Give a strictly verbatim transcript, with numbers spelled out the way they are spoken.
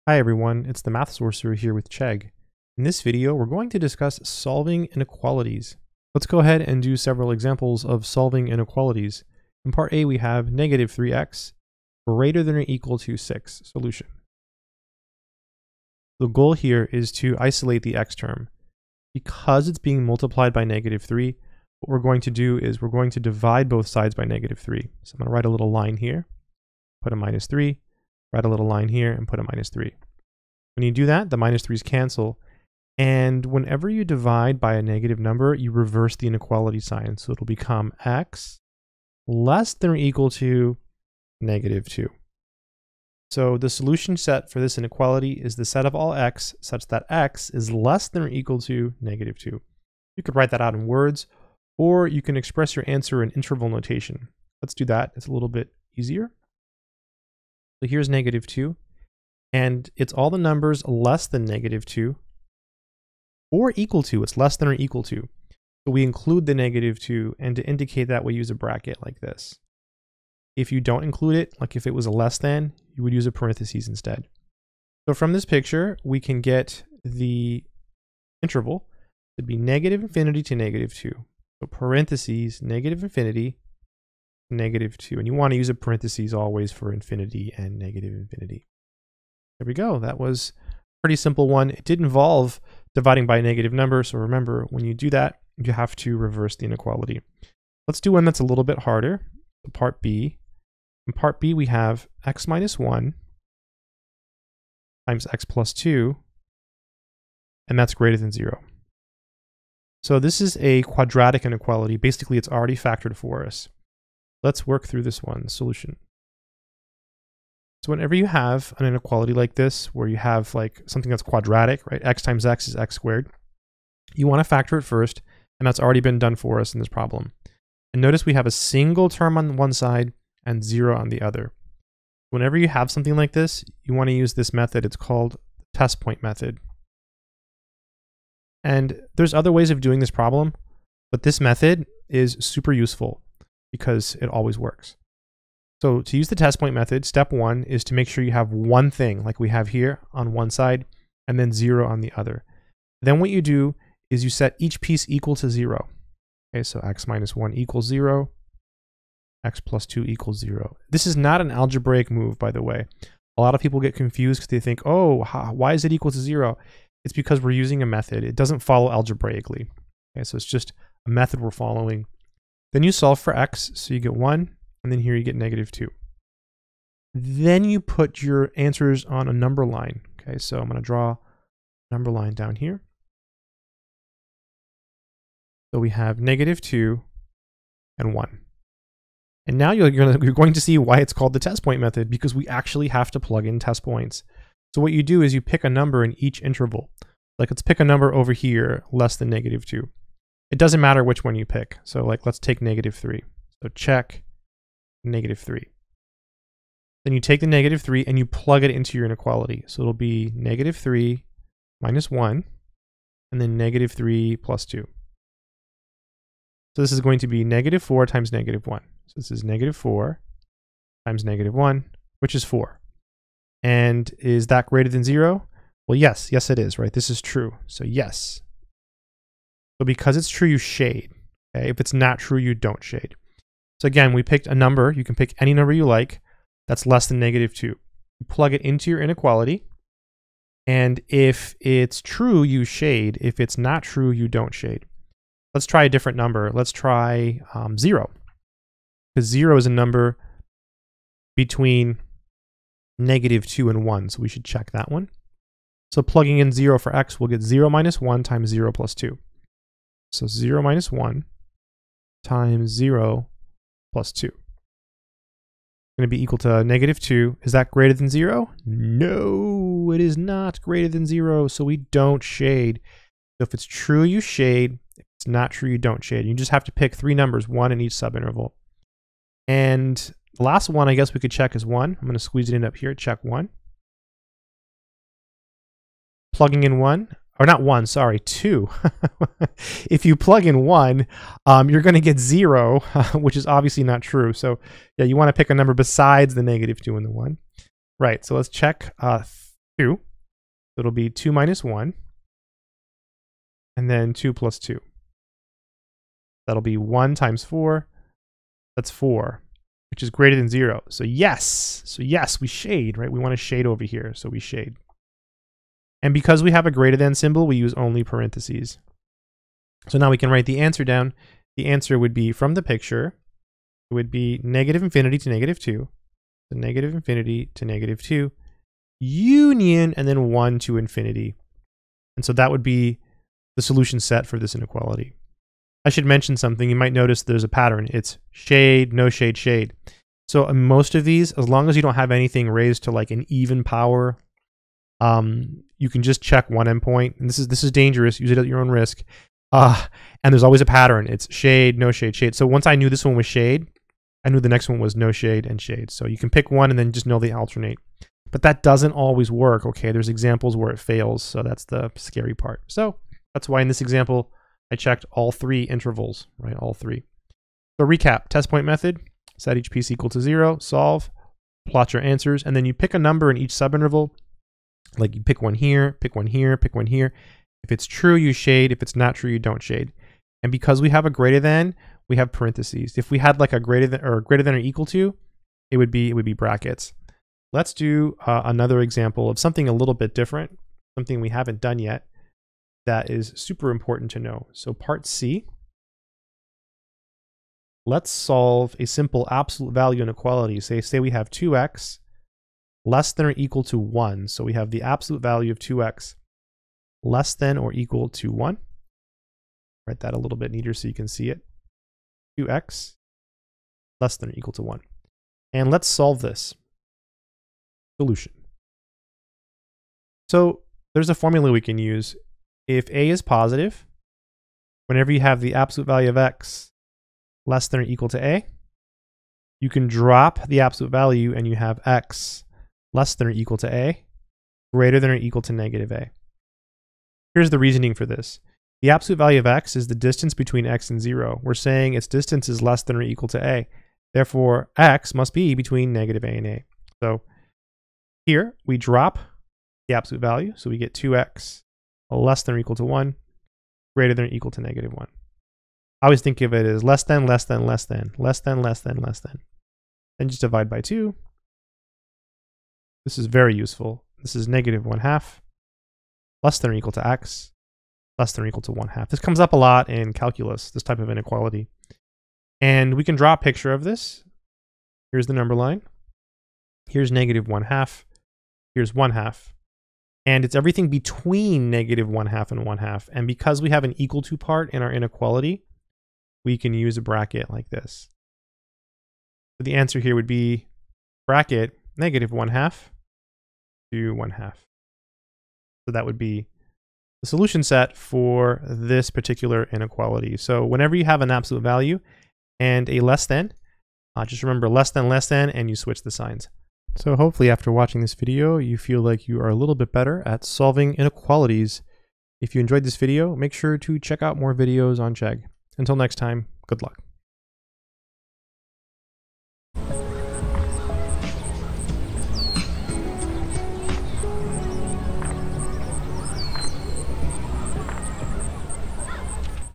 Hi everyone, it's the Math Sorcerer here with Chegg. In this video, we're going to discuss solving inequalities. Let's go ahead and do several examples of solving inequalities. In part A, we have negative three x greater than or equal to six solution. The goal here is to isolate the x term. Because it's being multiplied by negative three, what we're going to do is we're going to divide both sides by negative three. So I'm going to write a little line here, put a minus three, write a little line here and put a minus three. When you do that, the minus threes cancel. And whenever you divide by a negative number, you reverse the inequality sign. So it'll become x less than or equal to negative two. So the solution set for this inequality is the set of all x such that x is less than or equal to negative two. You could write that out in words, or you can express your answer in interval notation. Let's do that. It's a little bit easier. So here's negative two, and it's all the numbers less than negative two or equal to. It's less than or equal to. So we include the negative two, and to indicate that, we use a bracket like this. If you don't include it, like if it was a less than, you would use a parentheses instead. So from this picture, we can get the interval to be negative infinity to negative two. So parentheses, negative infinity, negative two. And you want to use a parentheses always for infinity and negative infinity. There we go. That was a pretty simple one. It did involve dividing by a negative number. So remember, when you do that, you have to reverse the inequality. Let's do one that's a little bit harder. Part B. In part B, we have x minus one times x plus two, and that's greater than zero. So this is a quadratic inequality. Basically, it's already factored for us. Let's work through this one. Solution. So whenever you have an inequality like this, where you have like something that's quadratic, right? X times x is x squared. You want to factor it first, and that's already been done for us in this problem. And notice we have a single term on one side and zero on the other. Whenever you have something like this, you want to use this method. It's called the test point method. And there's other ways of doing this problem, but this method is super useful because it always works. So to use the test point method, step one is to make sure you have one thing like we have here on one side and then zero on the other. Then what you do is you set each piece equal to zero. Okay, so x minus one equals zero, x plus two equals zero. This is not an algebraic move, by the way. A lot of people get confused because they think, oh, how, why is it equal to zero? It's because we're using a method. It doesn't follow algebraically. Okay, so it's just a method we're following. Then you solve for x, so you get one, and then here you get negative two. Then you put your answers on a number line. Okay, so I'm going to draw a number line down here. So we have negative two and one. And now you're, gonna, you're going to see why it's called the test point method, because we actually have to plug in test points. So what you do is you pick a number in each interval. Like let's pick a number over here less than negative two. It doesn't matter which one you pick. So like let's take negative three. So check negative three. Then you take the negative three and you plug it into your inequality. So it'll be negative three minus one and then negative three plus two. So this is going to be negative four times negative one. So this is negative four times negative one, which is four. And is that greater than zero? Well, yes, yes it is, right? This is true, so yes. So because it's true, you shade. Okay? If it's not true, you don't shade. So again, we picked a number. You can pick any number you like that's less than negative two. You plug it into your inequality. And if it's true, you shade. If it's not true, you don't shade. Let's try a different number. Let's try um, zero. Because zero is a number between negative two and one. So we should check that one. So plugging in zero for x, we'll get zero minus one times zero plus two. So zero minus one times zero plus two. It's going to be equal to negative two. Is that greater than zero? No, it is not greater than zero. So we don't shade. So if it's true, you shade. If it's not true, you don't shade. You just have to pick three numbers, one in each subinterval. And the last one I guess we could check is one. I'm going to squeeze it in up here, check one. Plugging in one, or not one, sorry, two. If you plug in one, um, you're going to get zero, which is obviously not true. So yeah, you want to pick a number besides the negative two and the one. Right, so let's check uh, two. It'll be two minus one. And then two plus two. That'll be one times four. That's four, which is greater than zero. So yes, so yes, we shade, right? We want to shade over here, so we shade. And because we have a greater than symbol, we use only parentheses. So now we can write the answer down. The answer would be from the picture, it would be negative infinity to negative two, so negative infinity to negative two, union, and then one to infinity. And so that would be the solution set for this inequality. I should mention something. You might notice there's a pattern. It's shade, no shade, shade. So in most of these, as long as you don't have anything raised to like an even power, um, you can just check one endpoint. And this is this is dangerous. Use it at your own risk. Uh, and there's always a pattern. It's shade, no shade, shade. So once I knew this one was shade, I knew the next one was no shade and shade. So you can pick one and then just know they alternate. But that doesn't always work. Okay, there's examples where it fails. So that's the scary part. So that's why in this example, I checked all three intervals, right? All three. So recap, test point method, set each piece equal to zero, solve, plot your answers, and then you pick a number in each subinterval. Like you pick one here, pick one here, pick one here. If it's true, you shade. If it's not true, you don't shade. And because we have a greater than, we have parentheses. If we had like a greater than or greater than or equal to, it would be it would be brackets. Let's do uh, another example of something a little bit different, something we haven't done yet. That is super important to know. So part C, let's solve a simple absolute value inequality. Say, say we have two x less than or equal to one. So we have the absolute value of two x less than or equal to one. Write that a little bit neater so you can see it. two x less than or equal to one. And let's solve this. Solution. So there's a formula we can use. If a is positive, whenever you have the absolute value of x less than or equal to a, you can drop the absolute value and you have x less than or equal to a greater than or equal to negative a. Here's the reasoning for this. The absolute value of x is the distance between x and zero. We're saying its distance is less than or equal to a. Therefore, x must be between negative a and a. So here we drop the absolute value. So we get two x less than or equal to one, greater than or equal to negative one. I always think of it as less than, less than, less than, less than, less than, less than. Then just divide by two. This is very useful. This is negative one half, less than or equal to x, less than or equal to one half. This comes up a lot in calculus, this type of inequality. And we can draw a picture of this. Here's the number line. Here's negative one half. Here's one half. And it's everything between negative one half and one half. And because we have an equal to part in our inequality, we can use a bracket like this. So the answer here would be bracket negative one half to one half. So that would be the solution set for this particular inequality. So whenever you have an absolute value and a less than, uh, just remember less than, less than, and you switch the signs. So hopefully after watching this video, you feel like you are a little bit better at solving inequalities. If you enjoyed this video, make sure to check out more videos on Chegg. Until next time, good luck.